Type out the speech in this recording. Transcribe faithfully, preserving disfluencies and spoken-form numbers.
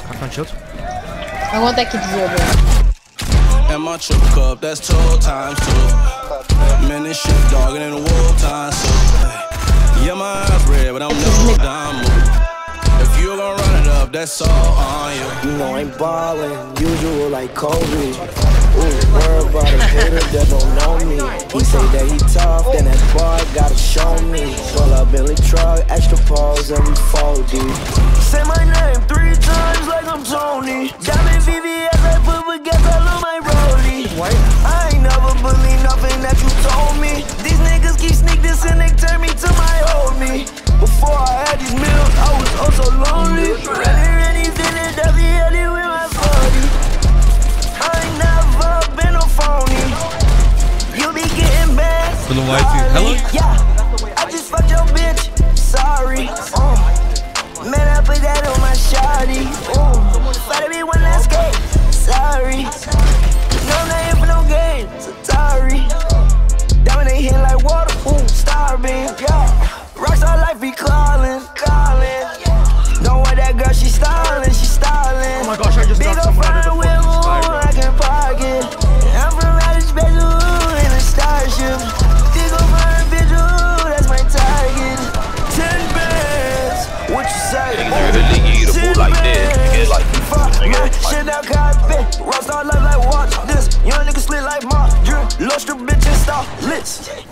Как насчет? А вот такие сделали. And my trip cup, that's two times two. Man, this shit dogging in the war time, so hey. Yeah, my eyes red, but I'm no dime move. If you gon' run it up, that's all on you. You know I'm ballin', usual like Kobe. Ooh, worry about a hater that don't know me. He say that he tough, then that boy gotta show me. Pull up Billy truck, extra pause, and we fold deep. Say my name three times like I'm Tony. Diamond V V S, I put baguettes all on my rollie. I ain't never believe nothing that you told me. These niggas keep sneak this and they turn me to my old me. Before I had these meals, I was oh so lonely. Ready, ready, feeling dirty, ready with my forty. I ain't never been no phony. You be getting bad. Hello? Yeah, I just fucked your bitch. Sorry. Uh, man, I put that on my shawty. Ooh, better be one last skate. Sorry. No name for no game. Sorry. Diamond they hit like water. Ooh, starbeam. Yeah. Rockstar life be calling, calling. Don't want that girl, she styling, she styling. Oh my gosh, I just Big got old somebody front to wheel, ooh, I can park it. I'm from outer space, ooh, in a starship. Big old front bitch, ooh, that's my target. Ten bands, what you say? Niggas really eatable like this. Niggas like fuck my shit out carpet. Rockstar life like watch this. Young niggas slit like Mark. Lost your bitch and stop lit.